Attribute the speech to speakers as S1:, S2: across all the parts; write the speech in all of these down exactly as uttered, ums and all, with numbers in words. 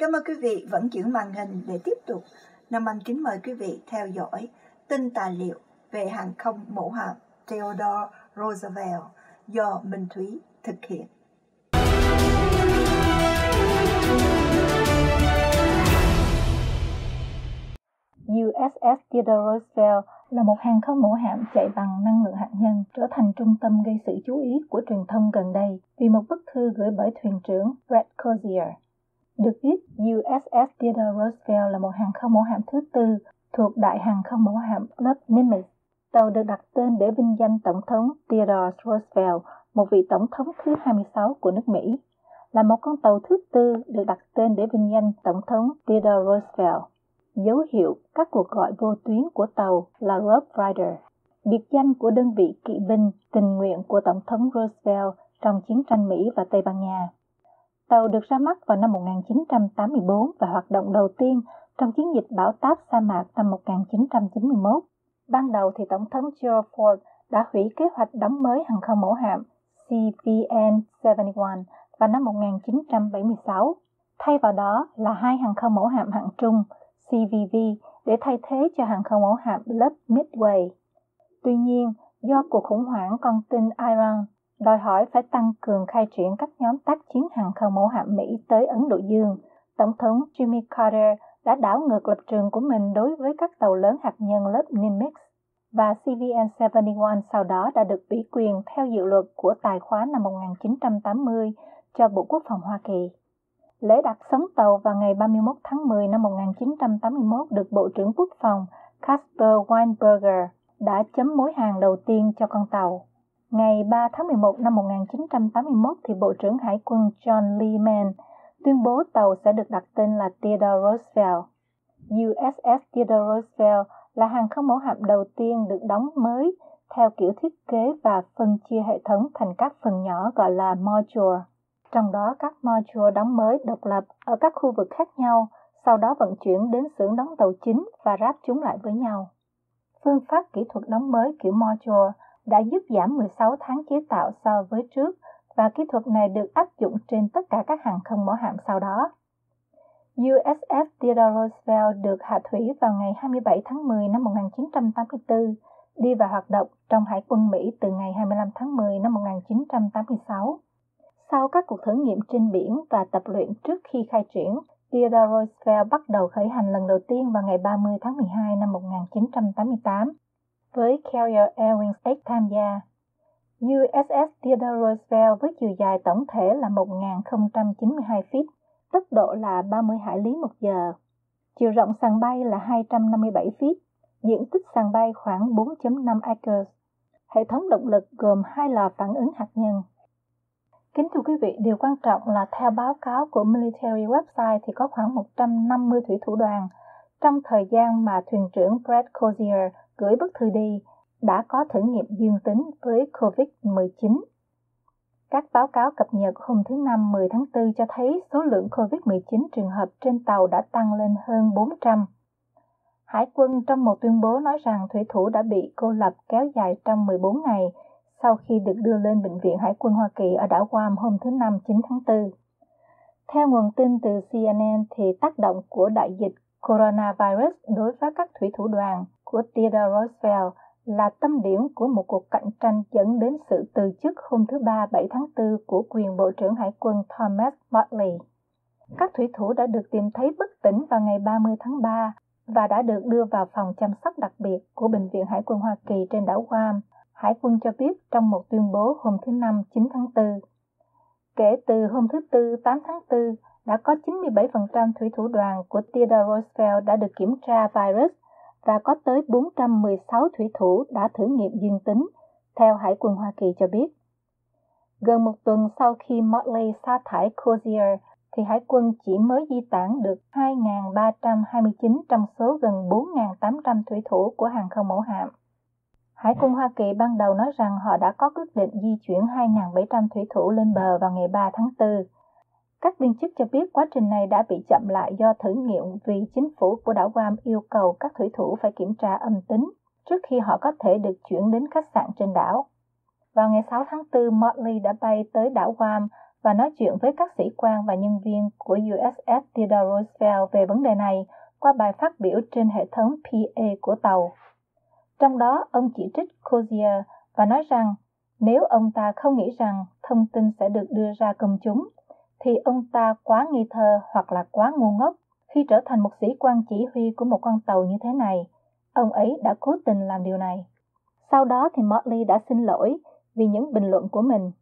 S1: Cảm ơn quý vị vẫn giữ màn hình để tiếp tục. Nam Anh kính mời quý vị theo dõi tin tài liệu về hàng không mẫu hạm Theodore Roosevelt do Minh Thúy thực hiện.
S2: u ét ét Theodore Roosevelt là một hàng không mẫu hạm chạy bằng năng lượng hạt nhân, trở thành trung tâm gây sự chú ý của truyền thông gần đây vì một bức thư gửi bởi thuyền trưởng Brett Crozier. Được biết, u ét ét Theodore Roosevelt là một hàng không mẫu hạm thứ tư thuộc đại hàng không mẫu hạm lớp Nimitz. Tàu được đặt tên để vinh danh Tổng thống Theodore Roosevelt, một vị tổng thống thứ hai mươi sáu của nước Mỹ, là một con tàu thứ tư được đặt tên để vinh danh Tổng thống Theodore Roosevelt. Dấu hiệu các cuộc gọi vô tuyến của tàu là Rough Rider, biệt danh của đơn vị kỵ binh tình nguyện của Tổng thống Roosevelt trong chiến tranh Mỹ và Tây Ban Nha. Tàu được ra mắt vào năm một nghìn chín trăm tám mươi tư và hoạt động đầu tiên trong chiến dịch bão táp sa mạc năm một nghìn chín trăm chín mươi mốt. Ban đầu thì Tổng thống Gerald Ford đã hủy kế hoạch đóng mới hàng không mẫu hạm C V N bảy mươi mốt vào năm một nghìn chín trăm bảy mươi sáu. Thay vào đó là hai hàng không mẫu hạm hạng trung C V V để thay thế cho hàng không mẫu hạm lớp Midway. Tuy nhiên, do cuộc khủng hoảng con tin Iran đòi hỏi phải tăng cường khai triển các nhóm tác chiến hàng không mẫu hạm Mỹ tới Ấn Độ Dương, Tổng thống Jimmy Carter đã đảo ngược lập trường của mình đối với các tàu lớn hạt nhân lớp Nimitz, và C V N bảy mươi mốt sau đó đã được ủy quyền theo dự luật của Tài khóa năm một nghìn chín trăm tám mươi cho Bộ Quốc phòng Hoa Kỳ. Lễ đặt sóng tàu vào ngày ba mươi mốt tháng mười năm một nghìn chín trăm tám mươi mốt được Bộ trưởng Quốc phòng Caspar Weinberger đã chấm mối hàng đầu tiên cho con tàu. Ngày ba tháng mười một năm một nghìn chín trăm tám mươi mốt thì Bộ trưởng Hải quân John Lehman tuyên bố tàu sẽ được đặt tên là Theodore Roosevelt. u ét ét Theodore Roosevelt là hàng không mẫu hạm đầu tiên được đóng mới theo kiểu thiết kế và phân chia hệ thống thành các phần nhỏ gọi là module. Trong đó các module đóng mới độc lập ở các khu vực khác nhau, sau đó vận chuyển đến xưởng đóng tàu chính và ráp chúng lại với nhau. Phương pháp kỹ thuật đóng mới kiểu module đã giúp giảm mười sáu tháng chế tạo so với trước, và kỹ thuật này được áp dụng trên tất cả các hàng không mẫu hạm sau đó. u ét ét Theodore Roosevelt được hạ thủy vào ngày hai mươi bảy tháng mười năm một nghìn chín trăm tám mươi tư, đi vào hoạt động trong Hải quân Mỹ từ ngày hai mươi lăm tháng mười năm một nghìn chín trăm tám mươi sáu. Sau các cuộc thử nghiệm trên biển và tập luyện trước khi khai triển, Theodore Roosevelt bắt đầu khởi hành lần đầu tiên vào ngày ba mươi tháng mười hai năm một nghìn chín trăm tám mươi tám, với Carrier Airwings X tham gia. u ét ét Theodore Roosevelt với chiều dài tổng thể là một nghìn không trăm chín mươi hai feet, tốc độ là ba mươi hải lý một giờ. Chiều rộng sàn bay là hai trăm năm mươi bảy feet, diện tích sàn bay khoảng bốn phẩy năm acres. Hệ thống động lực gồm hai lò phản ứng hạt nhân. Kính thưa quý vị, điều quan trọng là theo báo cáo của Military Website thì có khoảng một trăm năm mươi thủy thủ đoàn trong thời gian mà thuyền trưởng Brett Crozier gửi bức thư đi đã có thử nghiệm dương tính với covid mười chín. Các báo cáo cập nhật hôm thứ Năm mười tháng tư cho thấy số lượng covid mười chín trường hợp trên tàu đã tăng lên hơn bốn trăm. Hải quân trong một tuyên bố nói rằng thủy thủ đã bị cô lập kéo dài trong mười bốn ngày sau khi được đưa lên Bệnh viện Hải quân Hoa Kỳ ở đảo Guam hôm thứ Năm chín tháng tư. Theo nguồn tin từ C N N thì tác động của đại dịch coronavirus đối với các thủy thủ đoàn của Theodore Roosevelt là tâm điểm của một cuộc cạnh tranh dẫn đến sự từ chức hôm thứ Ba bảy tháng tư của quyền Bộ trưởng Hải quân Thomas Modly. Các thủy thủ đã được tìm thấy bất tỉnh vào ngày ba mươi tháng ba và đã được đưa vào phòng chăm sóc đặc biệt của Bệnh viện Hải quân Hoa Kỳ trên đảo Guam, Hải quân cho biết trong một tuyên bố hôm thứ Năm chín tháng tư. Kể từ hôm thứ Tư tám tháng tư, đã có chín mươi bảy phần trăm thủy thủ đoàn của Theodore Roosevelt đã được kiểm tra virus và có tới bốn trăm mười sáu thủy thủ đã thử nghiệm dương tính, theo Hải quân Hoa Kỳ cho biết. Gần một tuần sau khi Modly sa thải Crozier, thì Hải quân chỉ mới di tản được hai nghìn ba trăm hai mươi chín trong số gần bốn nghìn tám trăm thủy thủ của hàng không mẫu hạm. Hải quân Hoa Kỳ ban đầu nói rằng họ đã có quyết định di chuyển hai nghìn bảy trăm thủy thủ lên bờ vào ngày ba tháng tư. Các viên chức cho biết quá trình này đã bị chậm lại do thử nghiệm vì chính phủ của đảo Guam yêu cầu các thủy thủ phải kiểm tra âm tính trước khi họ có thể được chuyển đến khách sạn trên đảo. Vào ngày sáu tháng tư, Modly đã bay tới đảo Guam và nói chuyện với các sĩ quan và nhân viên của u ét ét Theodore Roosevelt về vấn đề này qua bài phát biểu trên hệ thống pê a của tàu. Trong đó, ông chỉ trích Crozier và nói rằng nếu ông ta không nghĩ rằng thông tin sẽ được đưa ra công chúng, thì ông ta quá ngây thơ hoặc là quá ngu ngốc khi trở thành một sĩ quan chỉ huy của một con tàu như thế này. Ông ấy đã cố tình làm điều này. Sau đó thì Motley đã xin lỗi vì những bình luận của mình.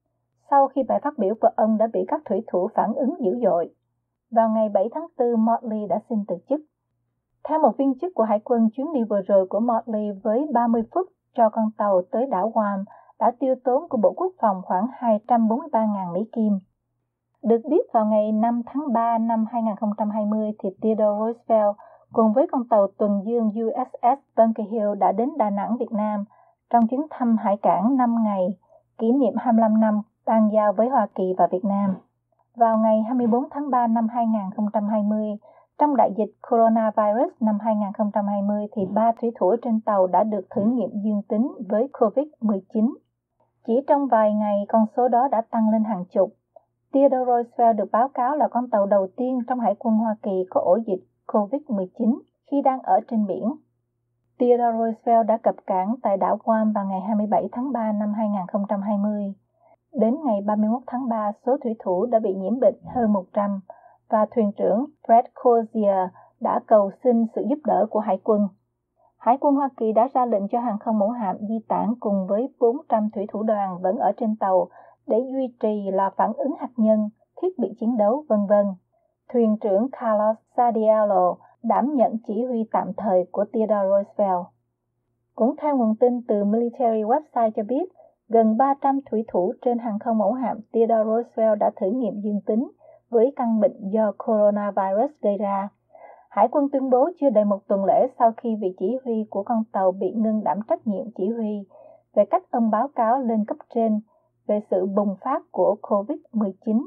S2: Sau khi bài phát biểu của ông đã bị các thủy thủ phản ứng dữ dội, vào ngày bảy tháng tư, Motley đã xin từ chức. Theo một viên chức của Hải quân, chuyến đi vừa rồi của Motley với ba mươi phút cho con tàu tới đảo Guam đã tiêu tốn của Bộ Quốc phòng khoảng hai trăm bốn mươi ba nghìn Mỹ Kim. Được biết vào ngày năm tháng ba năm hai nghìn không trăm hai mươi thì Theodore Roosevelt cùng với con tàu tuần dương u ét ét Bunker Hill đã đến Đà Nẵng, Việt Nam trong chuyến thăm hải cảng năm ngày kỷ niệm hai mươi lăm năm ban giao với Hoa Kỳ và Việt Nam. Vào ngày hai mươi bốn tháng ba năm hai nghìn không trăm hai mươi, trong đại dịch coronavirus năm hai nghìn không trăm hai mươi thì ba thủy thủ trên tàu đã được thử nghiệm dương tính với covid mười chín. Chỉ trong vài ngày, con số đó đã tăng lên hàng chục. Theodore Roosevelt được báo cáo là con tàu đầu tiên trong Hải quân Hoa Kỳ có ổ dịch covid mười chín khi đang ở trên biển. Theodore Roosevelt đã cập cảng tại đảo Guam vào ngày hai mươi bảy tháng ba năm hai nghìn không trăm hai mươi. Đến ngày ba mươi mốt tháng ba, số thủy thủ đã bị nhiễm bệnh hơn một trăm và thuyền trưởng Fred Crozier đã cầu xin sự giúp đỡ của Hải quân. Hải quân Hoa Kỳ đã ra lệnh cho hàng không mẫu hạm di tản cùng với bốn trăm thủy thủ đoàn vẫn ở trên tàu để duy trì là phản ứng hạt nhân, thiết bị chiến đấu, vân vân. Thuyền trưởng Carlos Sardiello đảm nhận chỉ huy tạm thời của Theodore Roosevelt. Cũng theo nguồn tin từ Military Website cho biết, gần ba trăm thủy thủ trên hàng không mẫu hạm Theodore Roosevelt đã thử nghiệm dương tính với căn bệnh do coronavirus gây ra. Hải quân tuyên bố chưa đầy một tuần lễ sau khi vị chỉ huy của con tàu bị ngưng đảm trách nhiệm chỉ huy về cách ông báo cáo lên cấp trên về sự bùng phát của covid mười chín.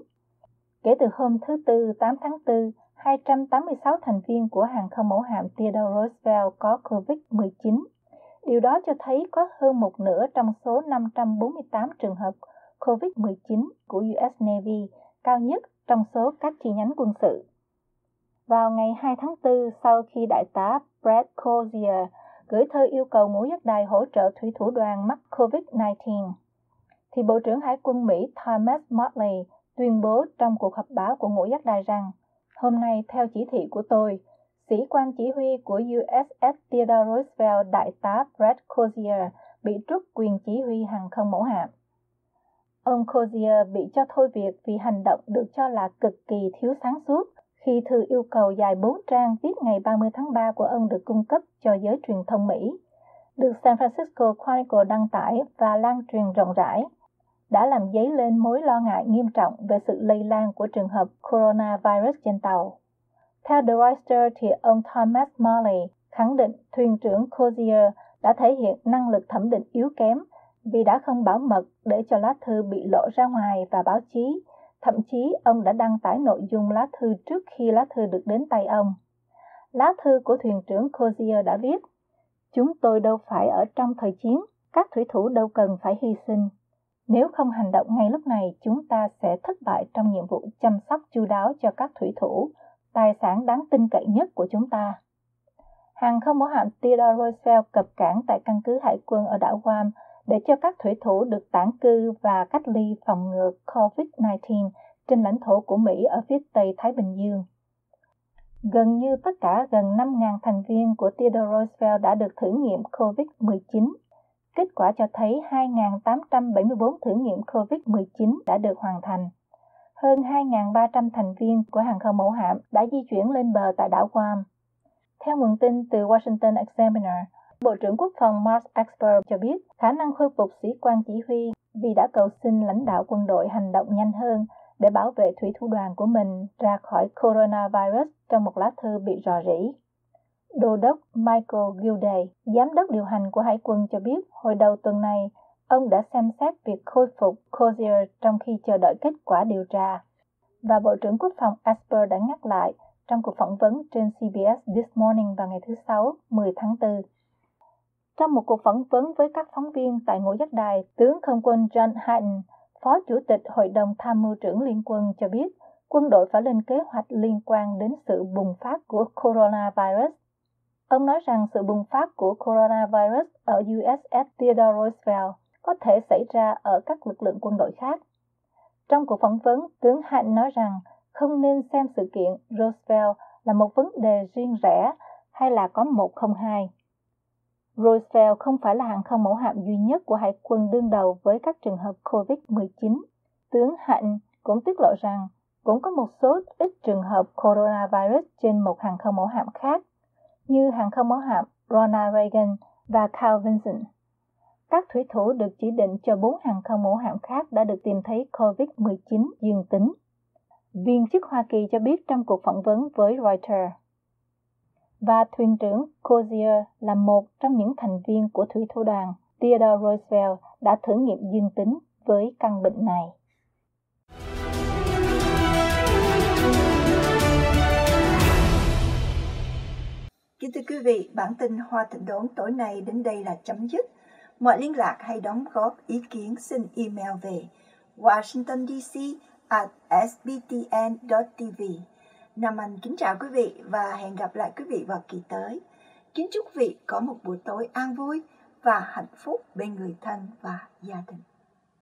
S2: Kể từ hôm thứ Tư tám tháng tư, hai trăm tám mươi sáu thành viên của hàng không mẫu hạm Theodore Roosevelt có covid mười chín. Điều đó cho thấy có hơn một nửa trong số năm trăm bốn mươi tám trường hợp covid mười chín của u ét Navy, cao nhất trong số các chi nhánh quân sự. Vào ngày hai tháng tư, sau khi đại tá Fred Crozier gửi thơ yêu cầu ngũ giác đài hỗ trợ thủy thủ đoàn mắc covid mười chín, thì Bộ trưởng Hải quân Mỹ Thomas Motley tuyên bố trong cuộc họp báo của ngũ giác đài rằng hôm nay theo chỉ thị của tôi, sĩ quan chỉ huy của u ét ét Theodore Roosevelt đại tá Fred Crozier bị truất quyền chỉ huy hàng không mẫu hạm. Ông Crozier bị cho thôi việc vì hành động được cho là cực kỳ thiếu sáng suốt khi thư yêu cầu dài bốn trang viết ngày ba mươi tháng ba của ông được cung cấp cho giới truyền thông Mỹ, được San Francisco Chronicle đăng tải và lan truyền rộng rãi, đã làm dấy lên mối lo ngại nghiêm trọng về sự lây lan của trường hợp coronavirus trên tàu. Theo The Register thì ông Thomas Morley khẳng định thuyền trưởng Crozier đã thể hiện năng lực thẩm định yếu kém vì đã không bảo mật để cho lá thư bị lộ ra ngoài và báo chí. Thậm chí ông đã đăng tải nội dung lá thư trước khi lá thư được đến tay ông. Lá thư của thuyền trưởng Crozier đã viết: "Chúng tôi đâu phải ở trong thời chiến, các thủy thủ đâu cần phải hy sinh. Nếu không hành động ngay lúc này, chúng ta sẽ thất bại trong nhiệm vụ chăm sóc chu đáo cho các thủy thủ, tài sản đáng tin cậy nhất của chúng ta." Hàng không mẫu hạm Theodore Roosevelt cập cảng tại căn cứ hải quân ở đảo Guam để cho các thủy thủ được tản cư và cách ly phòng ngừa covid mười chín trên lãnh thổ của Mỹ ở phía Tây Thái Bình Dương. Gần như tất cả gần năm nghìn thành viên của Theodore Roosevelt đã được thử nghiệm covid mười chín. Kết quả cho thấy hai nghìn tám trăm bảy mươi tư thử nghiệm covid mười chín đã được hoàn thành. Hơn hai nghìn ba trăm thành viên của hàng không mẫu hạm đã di chuyển lên bờ tại đảo Guam. Theo nguồn tin từ Washington Examiner, Bộ trưởng Quốc phòng Mark Esper cho biết khả năng khôi phục sĩ quan chỉ huy vì đã cầu xin lãnh đạo quân đội hành động nhanh hơn để bảo vệ thủy thủ đoàn của mình ra khỏi coronavirus trong một lá thư bị rò rỉ. Đô đốc Michael Gilday, giám đốc điều hành của Hải quân cho biết hồi đầu tuần này, ông đã xem xét việc khôi phục Crozier trong khi chờ đợi kết quả điều tra. Và Bộ trưởng Quốc phòng Esper đã nhắc lại trong cuộc phỏng vấn trên xê bê ét This Morning vào ngày thứ Sáu, mười tháng tư. Trong một cuộc phỏng vấn với các phóng viên tại ngũ giác đài, tướng không quân John Hayden Phó Chủ tịch Hội đồng Tham mưu trưởng Liên quân cho biết quân đội phải lên kế hoạch liên quan đến sự bùng phát của coronavirus. Ông nói rằng sự bùng phát của coronavirus ở u ét ét Theodore Roosevelt có thể xảy ra ở các lực lượng quân đội khác. Trong cuộc phỏng vấn, tướng Hạnh nói rằng không nên xem sự kiện Roosevelt là một vấn đề riêng rẽ hay là có một không hai. Roosevelt không phải là hàng không mẫu hạm duy nhất của Hải quân đương đầu với các trường hợp covid mười chín. Tướng Hạnh cũng tiết lộ rằng cũng có một số ít trường hợp coronavirus trên một hàng không mẫu hạm khác, như hàng không mẫu hạm Ronald Reagan và Carl Vinson. Các thủy thủ được chỉ định cho bốn hàng không mẫu hạm khác đã được tìm thấy covid mười chín dương tính. Viên chức Hoa Kỳ cho biết trong cuộc phỏng vấn với Reuters. Và thuyền trưởng Cozier là một trong những thành viên của thủy thủ đoàn Theodore Roosevelt đã thử nghiệm dương tính với căn bệnh này.
S1: Kính thưa quý vị, bản tin Hoa Thịnh Đốn tối nay đến đây là chấm dứt. Mọi liên lạc hay đóng góp ý kiến xin email về washington d c at s b t n dot t v. Nam Anh kính chào quý vị và hẹn gặp lại quý vị vào kỳ tới. Kính chúc quý vị có một buổi tối an vui và hạnh phúc bên người thân và gia đình.